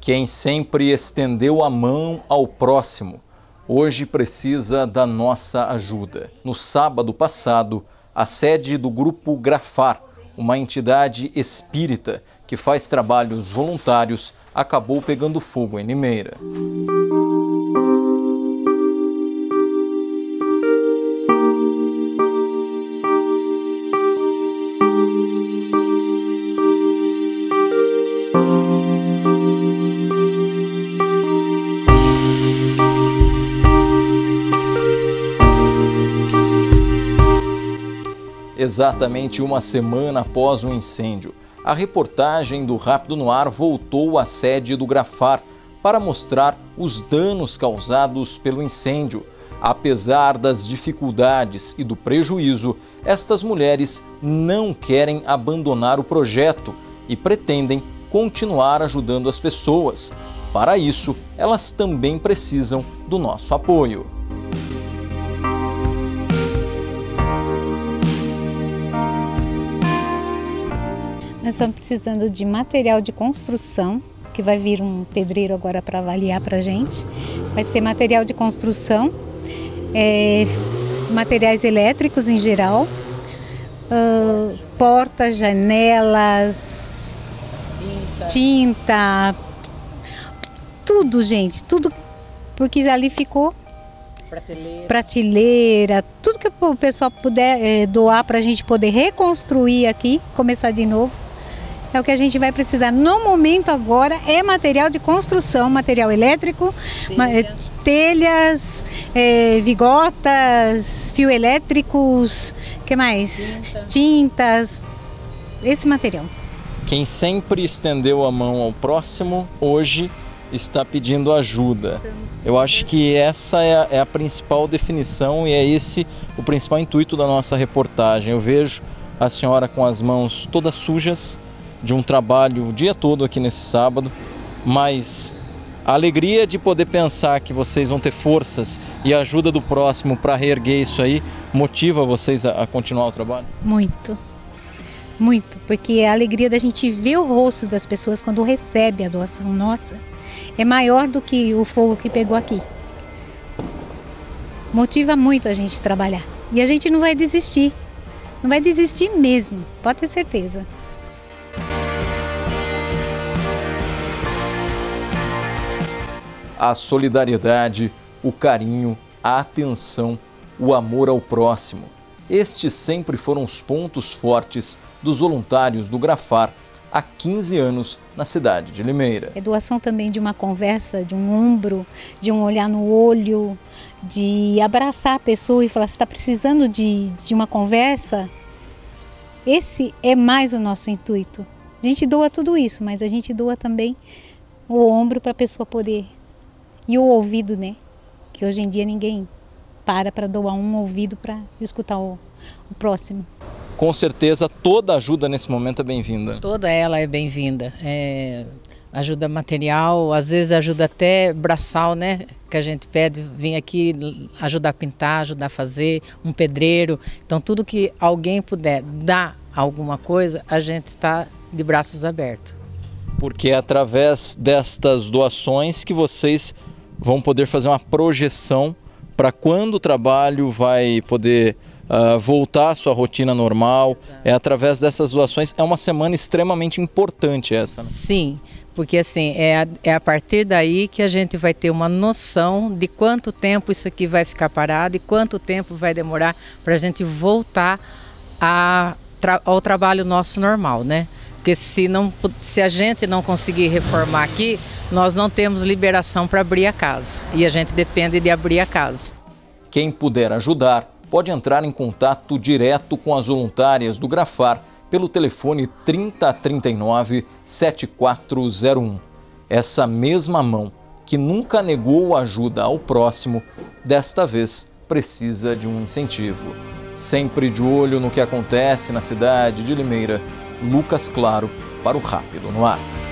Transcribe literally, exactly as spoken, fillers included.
Quem sempre estendeu a mão ao próximo, hoje precisa da nossa ajuda. No sábado passado, a sede do Grupo Grafar, uma entidade espírita que faz trabalhos voluntários, acabou pegando fogo em Limeira. Exatamente uma semana após o incêndio, a reportagem do Rápido no Ar voltou à sede do Grafar para mostrar os danos causados pelo incêndio. Apesar das dificuldades e do prejuízo, estas mulheres não querem abandonar o projeto e pretendem continuar ajudando as pessoas. Para isso, elas também precisam do nosso apoio. Nós estamos precisando de material de construção, que vai vir um pedreiro agora para avaliar para a gente. Vai ser material de construção, é, materiais elétricos em geral, uh, portas, janelas, tinta. tinta, tudo, gente, tudo, porque ali ficou prateleira, prateleira tudo que o pessoal puder é, doar para a gente poder reconstruir aqui, começar de novo. É o que a gente vai precisar no momento agora, é material de construção, material elétrico, Telha. telhas, é, vigotas, fio elétricos, que mais? Tinta. Tintas, esse material. Quem sempre estendeu a mão ao próximo, hoje está pedindo ajuda. Eu acho que essa é a, é a principal definição e é esse o principal intuito da nossa reportagem. Eu vejo a senhora com as mãos todas sujas, de um trabalho o dia todo aqui nesse sábado, mas a alegria de poder pensar que vocês vão ter forças e a ajuda do próximo para reerguer isso aí, motiva vocês a, a continuar o trabalho? Muito, muito, porque a alegria da gente ver o rosto das pessoas quando recebe a doação nossa é maior do que o fogo que pegou aqui. Motiva muito a gente trabalhar e a gente não vai desistir, não vai desistir mesmo, pode ter certeza. A solidariedade, o carinho, a atenção, o amor ao próximo. Estes sempre foram os pontos fortes dos voluntários do Grafar há quinze anos na cidade de Limeira. É doação também de uma conversa, de um ombro, de um olhar no olho, de abraçar a pessoa e falar, você está precisando de, de uma conversa? Esse é mais o nosso intuito. A gente doa tudo isso, mas a gente doa também o ombro para a pessoa poder... E o ouvido, né? Que hoje em dia ninguém para para doar um ouvido para escutar o, o próximo. Com certeza toda ajuda nesse momento é bem-vinda. Toda ela é bem-vinda. É, ajuda material, às vezes ajuda até braçal, né? Que a gente pede, vir aqui ajudar a pintar, ajudar a fazer, um pedreiro. Então tudo que alguém puder dar alguma coisa, a gente está de braços abertos. Porque é através destas doações que vocês vão poder fazer uma projeção para quando o trabalho vai poder uh, voltar à sua rotina normal. Exato. É através dessas doações, é uma semana extremamente importante essa, né? Sim, porque assim, é a, é a partir daí que a gente vai ter uma noção de quanto tempo isso aqui vai ficar parado e quanto tempo vai demorar para a gente voltar a, tra, ao trabalho nosso normal, né? Porque se, não, se a gente não conseguir reformar aqui, nós não temos liberação para abrir a casa. E a gente depende de abrir a casa. Quem puder ajudar, pode entrar em contato direto com as voluntárias do Grafar pelo telefone trinta, trinta e nove, setenta e quatro zero um. Essa mesma mão que nunca negou ajuda ao próximo, desta vez precisa de um incentivo. Sempre de olho no que acontece na cidade de Limeira, Lucas Claro para o Rápido no Ar.